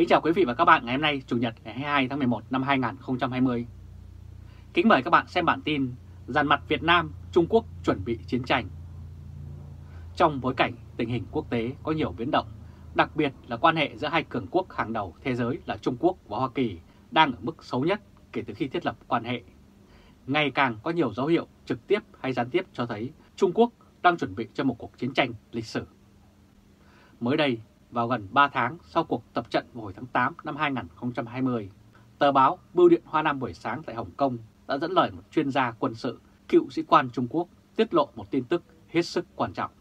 Kính chào quý vị và các bạn ngày hôm nay Chủ nhật ngày 22 tháng 11 năm 2020. Kính mời các bạn xem bản tin dàn mặt Việt Nam, Trung Quốc chuẩn bị chiến tranh. Trong bối cảnh tình hình quốc tế có nhiều biến động, đặc biệt là quan hệ giữa hai cường quốc hàng đầu thế giới là Trung Quốc và Hoa Kỳ đang ở mức xấu nhất kể từ khi thiết lập quan hệ. Ngày càng có nhiều dấu hiệu trực tiếp hay gián tiếp cho thấy Trung Quốc đang chuẩn bị cho một cuộc chiến tranh lịch sử. Mới đây, vào gần 3 tháng sau cuộc tập trận vào hồi tháng 8 năm 2020, tờ báo Bưu điện Hoa Nam buổi sáng tại Hồng Kông đã dẫn lời một chuyên gia quân sự, cựu sĩ quan Trung Quốc tiết lộ một tin tức hết sức quan trọng.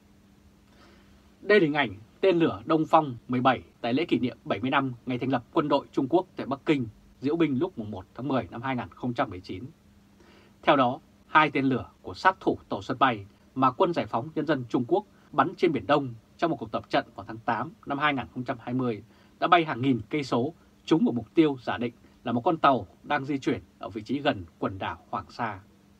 Đây là hình ảnh tên lửa Đông Phong 17 tại lễ kỷ niệm 70 năm ngày thành lập quân đội Trung Quốc tại Bắc Kinh, diễu binh lúc 1 tháng 10 năm 2019. Theo đó, hai tên lửa của sát thủ tàu sân bay mà Quân Giải phóng Nhân dân Trung Quốc bắn trên Biển Đông trong một cuộc tập trận vào tháng 8 năm 2020 đã bay hàng nghìn cây số, trúng vào mục tiêu giả định là một con tàu đang di chuyển ở vị trí gần quần đảo Hoàng Sa.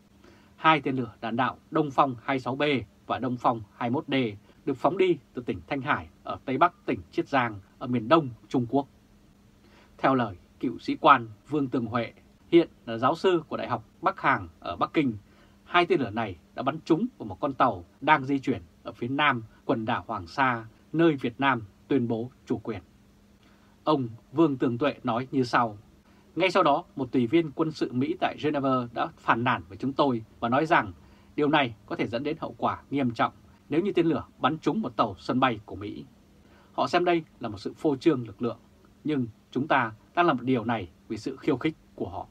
Hai tên lửa đạn đạo Đông Phong 26B và Đông Phong 21D được phóng đi từ tỉnh Thanh Hải ở Tây Bắc tỉnh Chiết Giang ở miền Đông Trung Quốc. Theo lời cựu sĩ quan Vương Tường Huệ, hiện là giáo sư của Đại học Bắc Hàn ở Bắc Kinh, hai tên lửa này đã bắn trúng vào một con tàu đang di chuyển ở phía nam quần đảo Hoàng Sa, nơi Việt Nam tuyên bố chủ quyền. Ông Vương Tường Tuệ nói như sau: ngay sau đó, một tùy viên quân sự Mỹ tại Geneva đã phàn nàn với chúng tôi và nói rằng điều này có thể dẫn đến hậu quả nghiêm trọng nếu như tên lửa bắn trúng một tàu sân bay của Mỹ. Họ xem đây là một sự phô trương lực lượng, nhưng chúng ta đang làm điều này vì sự khiêu khích của họ.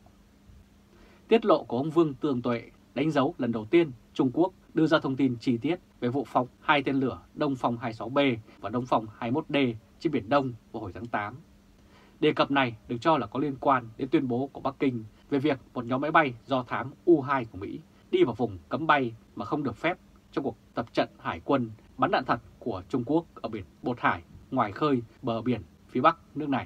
Tiết lộ của ông Vương Tường Tuệ đánh dấu lần đầu tiên Trung Quốc đưa ra thông tin chi tiết về vụ phóng hai tên lửa Đông Phong 26B và Đông Phong 21D trên Biển Đông vào hồi tháng 8. Đề cập này được cho là có liên quan đến tuyên bố của Bắc Kinh về việc một nhóm máy bay do thám U-2 của Mỹ đi vào vùng cấm bay mà không được phép trong cuộc tập trận hải quân bắn đạn thật của Trung Quốc ở biển Bột Hải ngoài khơi bờ biển phía Bắc nước này.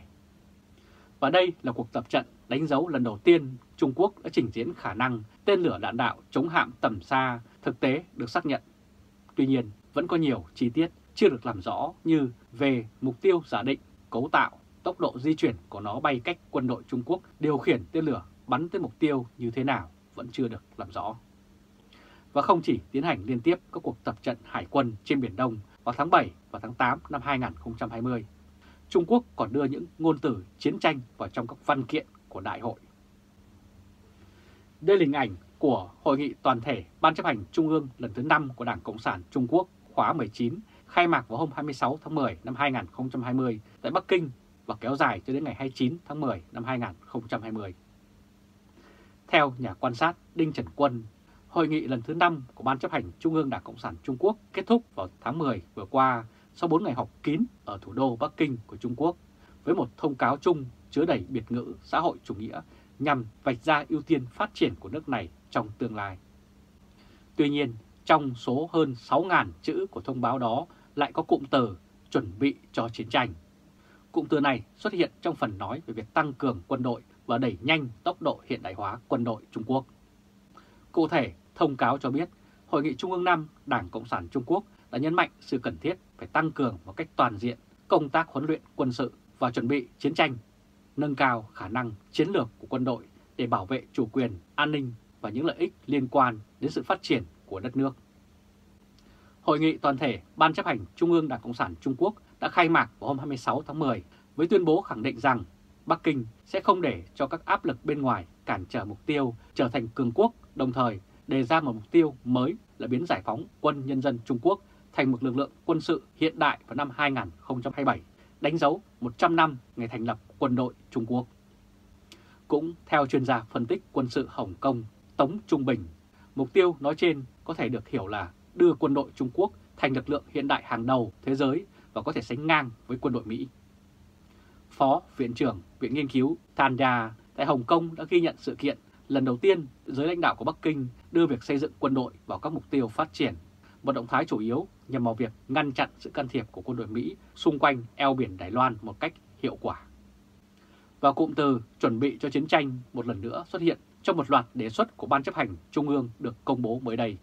Và đây là cuộc tập trận đánh dấu lần đầu tiên Trung Quốc đã trình diễn khả năng tên lửa đạn đạo chống hạm tầm xa thực tế được xác nhận. Tuy nhiên, vẫn có nhiều chi tiết chưa được làm rõ như về mục tiêu giả định, cấu tạo, tốc độ di chuyển của nó bay cách quân đội Trung Quốc điều khiển tên lửa bắn tới mục tiêu như thế nào vẫn chưa được làm rõ. Và không chỉ tiến hành liên tiếp các cuộc tập trận hải quân trên Biển Đông vào tháng 7 và tháng 8 năm 2020, Trung Quốc còn đưa những ngôn từ chiến tranh vào trong các văn kiện của đại hội. Đây là hình ảnh của Hội nghị toàn thể Ban chấp hành Trung ương lần thứ 5 của Đảng Cộng sản Trung Quốc khóa 19 khai mạc vào hôm 26 tháng 10 năm 2020 tại Bắc Kinh và kéo dài cho đến ngày 29 tháng 10 năm 2020. Theo nhà quan sát Đinh Trần Quân, Hội nghị lần thứ 5 của Ban chấp hành Trung ương Đảng Cộng sản Trung Quốc kết thúc vào tháng 10 vừa qua sau 4 ngày họp kín ở thủ đô Bắc Kinh của Trung Quốc với một thông cáo chung chứa đầy biệt ngữ xã hội chủ nghĩa nhằm vạch ra ưu tiên phát triển của nước này trong tương lai. Tuy nhiên, trong số hơn 6.000 chữ của thông báo đó lại có cụm từ chuẩn bị cho chiến tranh. Cụm từ này xuất hiện trong phần nói về việc tăng cường quân đội và đẩy nhanh tốc độ hiện đại hóa quân đội Trung Quốc. Cụ thể, thông cáo cho biết Hội nghị Trung ương 5 Đảng Cộng sản Trung Quốc đã nhấn mạnh sự cần thiết phải tăng cường một cách toàn diện công tác huấn luyện quân sự và chuẩn bị chiến tranh, nâng cao khả năng chiến lược của quân đội để bảo vệ chủ quyền, an ninh và những lợi ích liên quan đến sự phát triển của đất nước. Hội nghị toàn thể Ban chấp hành Trung ương Đảng Cộng sản Trung Quốc đã khai mạc vào hôm 26 tháng 10 với tuyên bố khẳng định rằng Bắc Kinh sẽ không để cho các áp lực bên ngoài cản trở mục tiêu trở thành cường quốc, đồng thời đề ra một mục tiêu mới là biến Giải phóng Quân Nhân dân Trung Quốc thành một lực lượng quân sự hiện đại vào năm 2027, đánh dấu 100 năm ngày thành lập quân đội Trung Quốc. Cũng theo chuyên gia phân tích quân sự Hồng Kông Tống Trung Bình, mục tiêu nói trên có thể được hiểu là đưa quân đội Trung Quốc thành lực lượng hiện đại hàng đầu thế giới và có thể sánh ngang với quân đội Mỹ. Phó Viện trưởng Viện Nghiên cứu Tanya tại Hồng Kông đã ghi nhận sự kiện lần đầu tiên giới lãnh đạo của Bắc Kinh đưa việc xây dựng quân đội vào các mục tiêu phát triển, một động thái chủ yếu nhằm vào việc ngăn chặn sự can thiệp của quân đội Mỹ xung quanh eo biển Đài Loan một cách hiệu quả. Và cụm từ chuẩn bị cho chiến tranh một lần nữa xuất hiện trong một loạt đề xuất của Ban chấp hành Trung ương được công bố mới đây.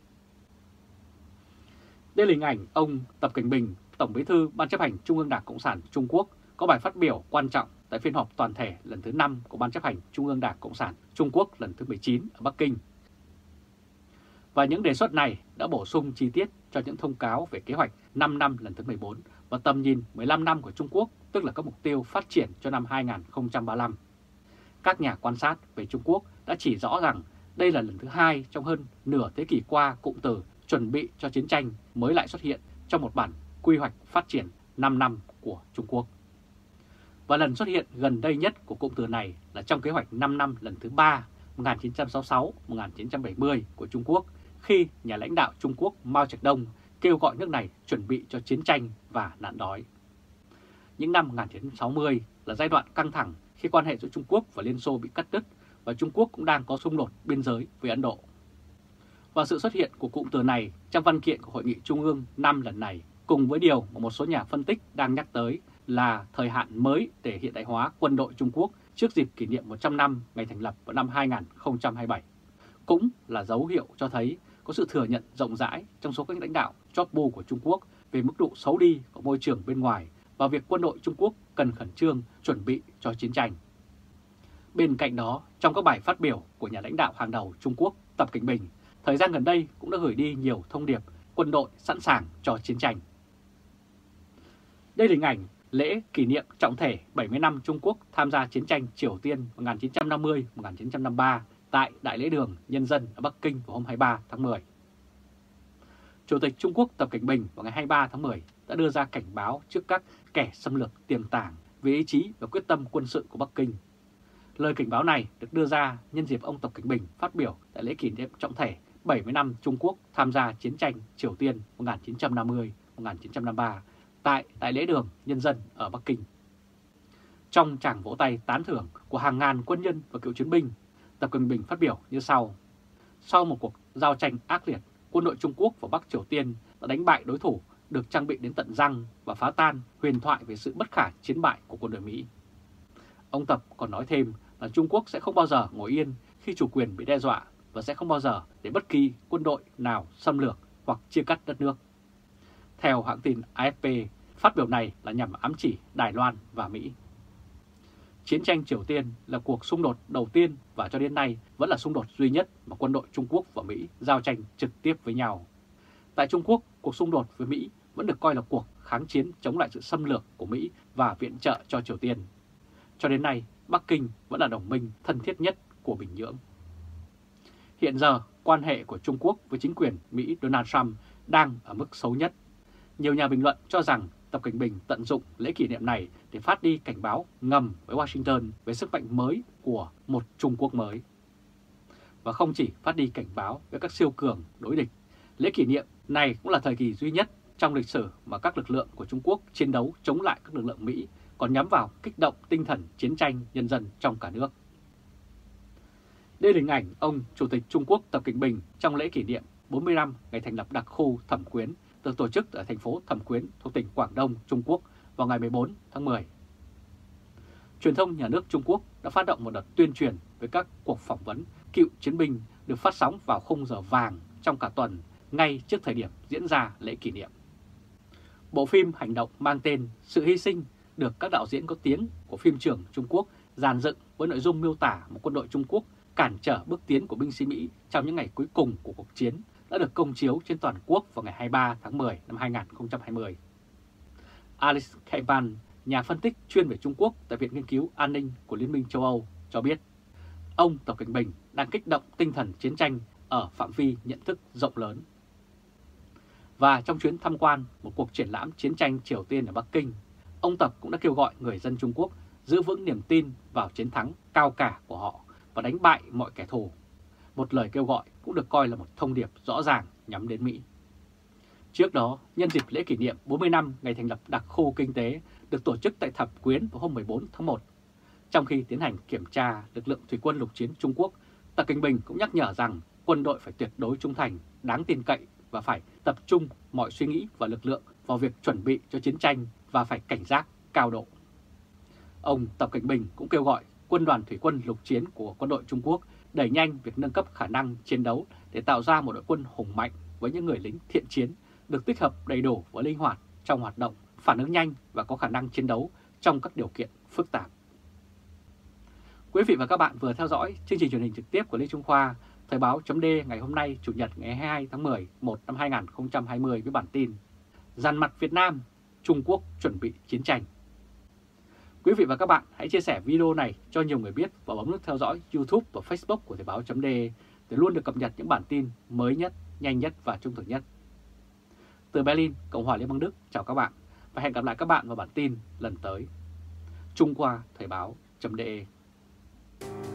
Đây là hình ảnh ông Tập Cảnh Bình, Tổng Bí thư Ban chấp hành Trung ương Đảng Cộng sản Trung Quốc, có bài phát biểu quan trọng tại phiên họp toàn thể lần thứ 5 của Ban chấp hành Trung ương Đảng Cộng sản Trung Quốc lần thứ 19 ở Bắc Kinh. Và những đề xuất này đã bổ sung chi tiết cho những thông cáo về kế hoạch 5 năm lần thứ 14 và tầm nhìn 15 năm của Trung Quốc, tức là các mục tiêu phát triển cho năm 2035. Các nhà quan sát về Trung Quốc đã chỉ rõ rằng đây là lần thứ 2 trong hơn nửa thế kỷ qua cụm từ chuẩn bị cho chiến tranh mới lại xuất hiện trong một bản quy hoạch phát triển 5 năm của Trung Quốc. Và lần xuất hiện gần đây nhất của cụm từ này là trong kế hoạch 5 năm lần thứ 3 1966-1970 của Trung Quốc, khi nhà lãnh đạo Trung Quốc Mao Trạch Đông kêu gọi nước này chuẩn bị cho chiến tranh và nạn đói. Những năm 1960 là giai đoạn căng thẳng khi quan hệ giữa Trung Quốc và Liên Xô bị cắt đứt và Trung Quốc cũng đang có xung đột biên giới với Ấn Độ. Và sự xuất hiện của cụm từ này trong văn kiện của Hội nghị Trung ương 5 lần này, cùng với điều mà một số nhà phân tích đang nhắc tới là thời hạn mới để hiện đại hóa quân đội Trung Quốc trước dịp kỷ niệm 100 năm ngày thành lập vào năm 2027, cũng là dấu hiệu cho thấy có sự thừa nhận rộng rãi trong số các lãnh đạo chóp bu của Trung Quốc về mức độ xấu đi của môi trường bên ngoài và việc quân đội Trung Quốc cần khẩn trương chuẩn bị cho chiến tranh. Bên cạnh đó, trong các bài phát biểu của nhà lãnh đạo hàng đầu Trung Quốc Tập Cảnh Bình, thời gian gần đây cũng đã gửi đi nhiều thông điệp quân đội sẵn sàng cho chiến tranh. Đây là hình ảnh lễ kỷ niệm trọng thể 70 năm Trung Quốc tham gia chiến tranh Triều Tiên 1950-1953 tại Đại lễ đường Nhân dân ở Bắc Kinh vào hôm 23 tháng 10. Chủ tịch Trung Quốc Tập Cảnh Bình vào ngày 23 tháng 10 đã đưa ra cảnh báo trước các kẻ xâm lược tiềm tàng về ý chí và quyết tâm quân sự của Bắc Kinh. Lời cảnh báo này được đưa ra nhân dịp ông Tập Cảnh Bình phát biểu tại lễ kỷ niệm trọng thể 70 năm Trung Quốc tham gia chiến tranh Triều Tiên 1950-1953 tại Đại lễ đường Nhân dân ở Bắc Kinh. Trong tràng vỗ tay tán thưởng của hàng ngàn quân nhân và cựu chiến binh, Tập Cảnh Bình phát biểu như sau: sau một cuộc giao tranh ác liệt, quân đội Trung Quốc và Bắc Triều Tiên đã đánh bại đối thủ được trang bị đến tận răng và phá tan huyền thoại về sự bất khả chiến bại của quân đội Mỹ. Ông Tập còn nói thêm là Trung Quốc sẽ không bao giờ ngồi yên khi chủ quyền bị đe dọa và sẽ không bao giờ để bất kỳ quân đội nào xâm lược hoặc chia cắt đất nước. Theo hãng tin AFP, phát biểu này là nhằm ám chỉ Đài Loan và Mỹ. Chiến tranh Triều Tiên là cuộc xung đột đầu tiên và cho đến nay vẫn là xung đột duy nhất mà quân đội Trung Quốc và Mỹ giao tranh trực tiếp với nhau. Tại Trung Quốc, cuộc xung đột với Mỹ vẫn được coi là cuộc kháng chiến chống lại sự xâm lược của Mỹ và viện trợ cho Triều Tiên. Cho đến nay, Bắc Kinh vẫn là đồng minh thân thiết nhất của Bình Nhưỡng. Hiện giờ, quan hệ của Trung Quốc với chính quyền Mỹ Donald Trump đang ở mức xấu nhất. Nhiều nhà bình luận cho rằng Tập Cảnh Bình tận dụng lễ kỷ niệm này để phát đi cảnh báo ngầm với Washington về sức mạnh mới của một Trung Quốc mới. Và không chỉ phát đi cảnh báo với các siêu cường đối địch, lễ kỷ niệm này cũng là thời kỳ duy nhất trong lịch sử mà các lực lượng của Trung Quốc chiến đấu chống lại các lực lượng Mỹ, còn nhắm vào kích động tinh thần chiến tranh nhân dân trong cả nước. Đây là hình ảnh ông Chủ tịch Trung Quốc Tập Cảnh Bình trong lễ kỷ niệm 40 năm ngày thành lập đặc khu Thẩm Quyến được tổ chức ở thành phố Thẩm Quyến thuộc tỉnh Quảng Đông, Trung Quốc vào ngày 14 tháng 10. Truyền thông nhà nước Trung Quốc đã phát động một đợt tuyên truyền với các cuộc phỏng vấn cựu chiến binh được phát sóng vào khung giờ vàng trong cả tuần ngay trước thời điểm diễn ra lễ kỷ niệm. Bộ phim hành động mang tên Sự hy sinh được các đạo diễn có tiếng của phim trường Trung Quốc dàn dựng với nội dung miêu tả một quân đội Trung Quốc cản trở bước tiến của binh sĩ Mỹ trong những ngày cuối cùng của cuộc chiến đã được công chiếu trên toàn quốc vào ngày 23 tháng 10 năm 2020. Alice Kaiban, nhà phân tích chuyên về Trung Quốc tại Viện Nghiên cứu An ninh của Liên minh châu Âu cho biết, ông Tập Cảnh Bình đang kích động tinh thần chiến tranh ở phạm vi nhận thức rộng lớn. Và trong chuyến tham quan một cuộc triển lãm chiến tranh Triều Tiên ở Bắc Kinh, ông Tập cũng đã kêu gọi người dân Trung Quốc giữ vững niềm tin vào chiến thắng cao cả của họ và đánh bại mọi kẻ thù. Một lời kêu gọi cũng được coi là một thông điệp rõ ràng nhắm đến Mỹ. Trước đó, nhân dịp lễ kỷ niệm 40 năm ngày thành lập đặc khu kinh tế được tổ chức tại Thẩm Quyến vào hôm 14 tháng 1, trong khi tiến hành kiểm tra lực lượng thủy quân lục chiến Trung Quốc, Tập Cảnh Bình cũng nhắc nhở rằng quân đội phải tuyệt đối trung thành, đáng tin cậy và phải tập trung mọi suy nghĩ và lực lượng vào việc chuẩn bị cho chiến tranh và phải cảnh giác cao độ. Ông Tập Cảnh Bình cũng kêu gọi quân đoàn thủy quân lục chiến của quân đội Trung Quốc đẩy nhanh việc nâng cấp khả năng chiến đấu để tạo ra một đội quân hùng mạnh với những người lính thiện chiến được tích hợp đầy đủ và linh hoạt trong hoạt động, phản ứng nhanh và có khả năng chiến đấu trong các điều kiện phức tạp. Quý vị và các bạn vừa theo dõi chương trình truyền hình trực tiếp của Lê Trung Khoa, Thời báo .d ngày hôm nay Chủ nhật ngày 22 tháng 11 năm 2020 với bản tin Dằn mặt Việt Nam, Trung Quốc chuẩn bị chiến tranh. Quý vị và các bạn hãy chia sẻ video này cho nhiều người biết và bấm nút theo dõi YouTube và Facebook của Thời báo .d để luôn được cập nhật những bản tin mới nhất, nhanh nhất và trung thực nhất. Từ Berlin, Cộng hòa Liên bang Đức, chào các bạn và hẹn gặp lại các bạn vào bản tin lần tới. Trung Khoa Thời báo .de